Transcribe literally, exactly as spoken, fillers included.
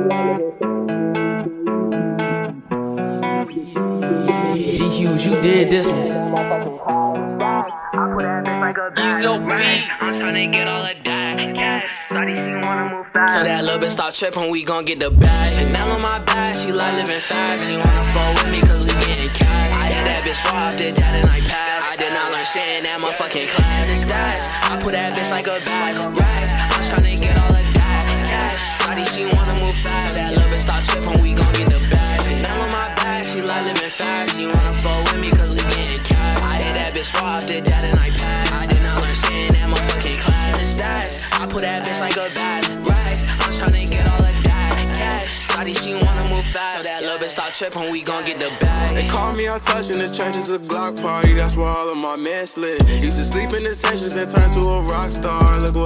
G-Hughes, you did this one. Ezo beats. I'm tryna get all of that cash. Shawty, she wanna move fast. So that little bitch stop trippin', we gon' get the bag. Chanel on my back, she like living fast. She wanna fuck with me cause we getting cash. I had that bitch swapped, did that and I passed. I did not learn shit in that motherfucking class. It's stats. I put that bitch like a bag. Rats. I'm tryna get all of that cash. Shawty, she wanna move fast. That little bitch stop trippin', we gon' get the bag. Chanel on my back, she like living fast. She wanna fuck with me cause we getting cash. I had that bitch swapped, did that and I passed. I did not learn shit in that motherfucking class. It's stats. I put that bitch like a bag. Rats. I'm tryna get all of that cash. Shawty, she wanna move fast. So that little bitch stop trippin', we gon' get the bag. They call me on touch in the churches a Glock party. That's where all of my men slid. Used to sleep in detentions and turn to a rock star. Look what